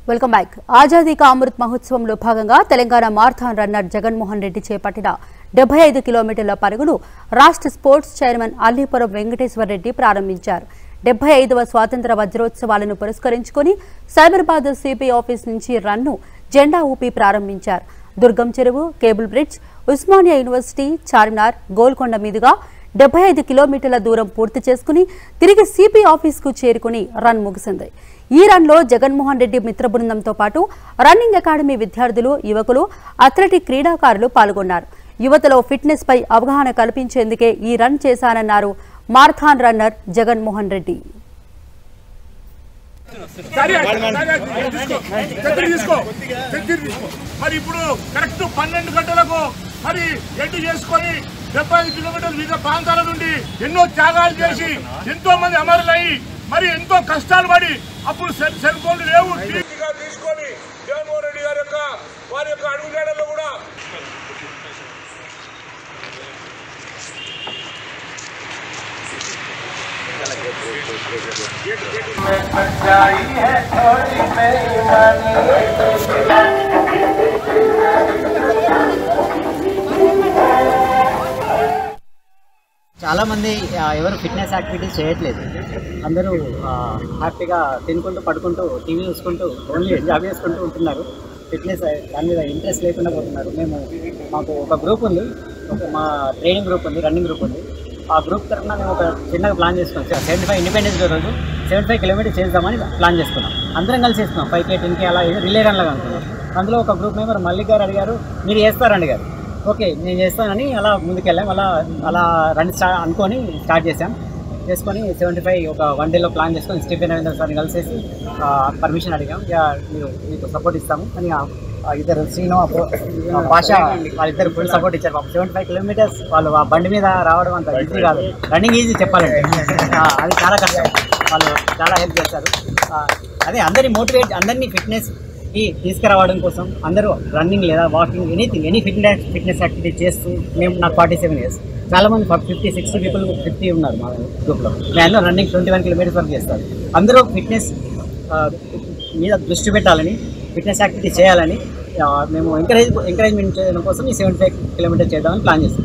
Welcome back. Azadi కా అమృత్ మహోత్సవంలో భాగంగా తెలంగాణ మారథాన్ రన్నర్ జగన్ మోహన్ రెడ్డి చేపట్టిన 75 కిలోమీటర్ల పరుగును రాష్ట్ర స్పోర్ట్స్ చైర్మన్ అల్లీపురం వెంకటేశ్వర రెడ్డి ప్రారంభించారు. 75వ స్వాతంత్ర వజ్రోత్సవాలను పురస్కరించుకుని సైబరాబాద్ సిపి ఆఫీస్ నుంచి రన్ను జెండా ఊపి ప్రారంభించారు. Durgam Cheruvu, cable bridge, Osmania university, Charminar, Golconda మీదుగా 75 కిలోమీటర్ల దూరం పూర్తి చేసుకుని తిరిగి సిపి ఆఫీస్కు చేరుకుని రన్ ముగిసింది. ఈ రన్లో జగన్ మోహన్ రెడ్డి మిత్ర బృందంతో పాటు రన్నింగ్ అకాడమీ విద్యార్థులు, యువకులు, అథ్లెటిక్ క్రీడాకారులు పాల్గొన్నారు. యువతలో ఫిట్నెస్ పై అవగాహన కల్పించేందుకే ఈ రన్ చేశానన్నారు మారథాన్ రన్నర్ జగన్ మోహన్ రెడ్డి. మరి ఇప్పుడు కరెక్ట్ 12 గంటలకు మరి ఎండు చేసుకొని 75 కిలోమీటర్ల వివిధ ప్రాంతాల నుండి ఎన్నో త్యాగాలు చేసి ఎంతో మంది అమరులయ్యి మరి ఎంతో కష్టాలు పడి అప్పుడు సెల్ ఫోన్లు లేవు తీసుకొని జగన్మోహన్ రెడ్డి గారి యొక్క వారి యొక్క అడుగుజాడల్లో కూడా చాలా మంది ఎవరు ఫిట్నెస్ యాక్టివిటీస్ చేయట్లేదు. అందరూ హ్యాపీగా తినుకుంటూ పడుకుంటూ టీవీ చూసుకుంటూ ఓన్లీ ఎంజాయ్ చేసుకుంటూ ఉంటున్నారు. ఫిట్నెస్ దాని మీద ఇంట్రెస్ట్ లేకుండా పోతున్నారు. మాకు ఒక గ్రూప్ ఉంది, మా ట్రైనింగ్ గ్రూప్ ఉంది, రన్నింగ్ గ్రూప్ ఉంది. ఆ గ్రూప్ తరఫున మేము ఒక చిన్నగా ప్లాన్ చేసుకున్నాం. 75 ఇండిపెండెన్స్ డే రోజు 75 కిలోమీటర్స్ చేద్దామని ప్లాన్ చేసుకున్నాం. అందరం కలిసి చేస్తున్నాం. 5K 10K అలా రిలే రన్ లాగా అనుకున్నాం. అందులో ఒక గ్రూప్ మెంబర్ మల్లిక్ గారు అడిగారు, మీరు చేస్తారండి గారు. ఓకే నేను చేస్తానని అలా ముందుకెళ్ళాం. అలా రన్ అనుకొని స్టార్ట్ చేసుకొని 75 ఒక 1 డేలో ప్లాన్ చేసుకొని స్టీఫెన్ రవీంద్ర సార్ని కలిసేసి పర్మిషన్ అడిగాం. మీరు మీకు సపోర్ట్ ఇస్తాము అని ఇద్దరు శ్రీను భాష వాళ్ళిద్దరు ఫుల్ సపోర్ట్ ఇచ్చారు. 75 కిలోమీటర్స్ వాళ్ళు ఆ బండి మీద రావడం అంత ఈజీ కాదు. రన్నింగ్ ఈజీ చెప్పాలంటే అది చాలా కష్టం. వాళ్ళు చాలా హెల్ప్ చేస్తారు. అదే అందరినీ ఫిట్నెస్కి తీసుకురావడం కోసం అందరూ రన్నింగ్ లేదా వాకింగ్ ఎనీ ఫిట్నెస్ యాక్టివిటీ చేస్తూ నాకు 47 ఇయర్స్. చాలామంది 50-60 పీపుల్ 50 ఉన్నారు మా గ్రూప్లో. మేము రన్నింగ్ 21 కిలోమీటర్స్ వరకు చేస్తారు. అందరూ ఫిట్నెస్ మీద దృష్టి పెట్టాలని, ఫిట్నెస్ యాక్టివిటీ చేయాలని మేము ఎంకరేజ్మెంట్ చేయడం కోసం ఈ 75 కిలోమీటర్స్ చేద్దామని ప్లాన్ చేస్తాం.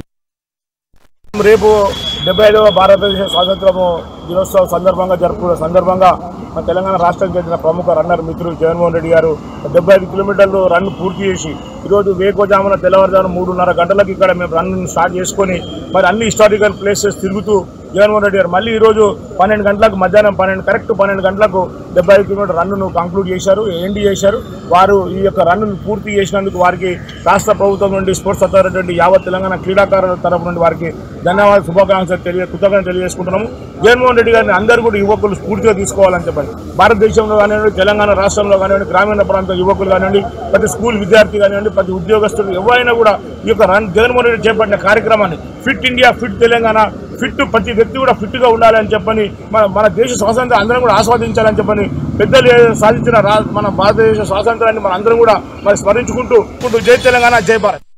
రేపు 75వ భారతదేశ స్వాతంత్రము దినోత్సవం సందర్భంగా మన తెలంగాణ రాష్ట్రానికి చెందిన ప్రముఖ రన్నర్ మిత్రులు జగన్మోహన్ రెడ్డి గారు 75 కిలోమీటర్లు రన్ పూర్తి చేసి ఈరోజు వేకోజామున తెల్లవారుజామున 3:30 గంటలకు ఇక్కడ మేము రన్ స్టార్ట్ చేసుకొని మరి అన్ని హిస్టారికల్ ప్లేసెస్ తిరుగుతూ జగన్మోహన్ రెడ్డి గారు మళ్ళీ ఈరోజు 12 గంటలకు మధ్యాహ్నం 12 గంటలకు 75 కిలోమీటర్ రన్ను కంక్లూడ్ చేశారు, ఎండ్ చేశారు. వారు ఈ యొక్క రన్ను పూర్తి చేసినందుకు వారికి రాష్ట్ర ప్రభుత్వం నుండి, స్పోర్ట్స్ అథారిటీ నుండి, యావత్ తెలంగాణ క్రీడాకారుల తరఫు నుండి వారికి ధన్యవాదాలు, శుభాకాంక్షలు కృతజ్ఞతలు తెలియజేసుకుంటున్నాము. జగన్మోహన్ రెడ్డి గారిని అందరూ కూడా యువకులు స్ఫూర్తిగా తీసుకోవాలని చెప్పండి. భారతదేశంలో కానివ్వండి, తెలంగాణ రాష్ట్రంలో కానివ్వండి, గ్రామీణ ప్రాంత యువకులు కానివ్వండి, ప్రతి స్కూల్ విద్యార్థి కానివ్వండి, ప్రతి ఉద్యోగస్తులు ఎవరైనా కూడా ఈ యొక్క జగన్మోహన్ రెడ్డి చేపట్టిన కార్యక్రమాన్ని ఫిట్ ఇండియా, ఫిట్ తెలంగాణ, ప్రతి వ్యక్తి కూడా ఫిట్గా ఉండాలని చెప్పని మన దేశ స్వాతంత్రం అందరం కూడా ఆస్వాదించాలని చెప్పని పెద్దలు సాధించిన మన భారతదేశ స్వాతంత్రాన్ని మన అందరం కూడా మరి స్మరించుకుంటూ జై తెలంగాణ, జై భారత్.